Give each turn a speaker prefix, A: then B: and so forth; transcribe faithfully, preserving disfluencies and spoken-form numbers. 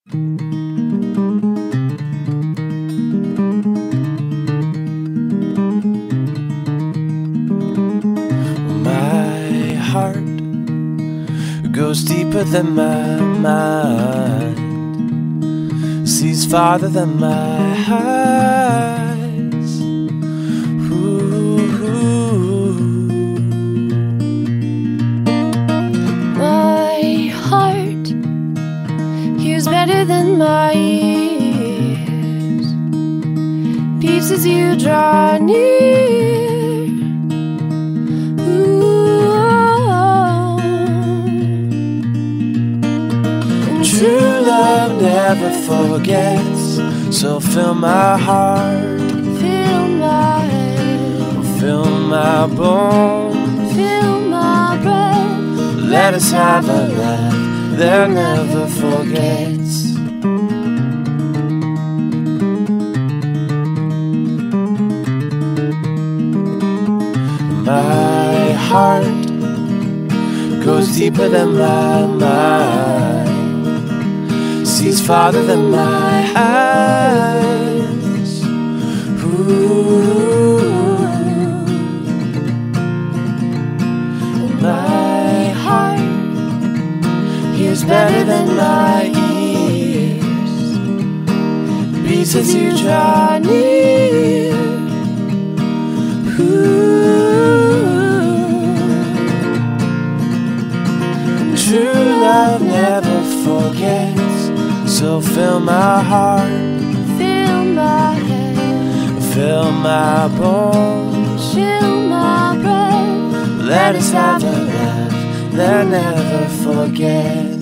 A: My heart goes deeper than my mind, sees farther than my eyes. Ooh.
B: My heart hears better than my ears, beats as you draw near.
A: True love never forgets, so fill my heart,
B: Fill my head,
A: fill my bones,
B: fill my breath.
A: let us have a laugh that never forgets. My heart goes deeper than my mind, sees farther than my eyes. Ooh. My heart hears better than my ears, beats as you draw near. Ooh. True love never forgets, so fill my heart,
B: Fill my head,
A: fill my bones,
B: fill my breath.
A: let us have a laugh that never forgets.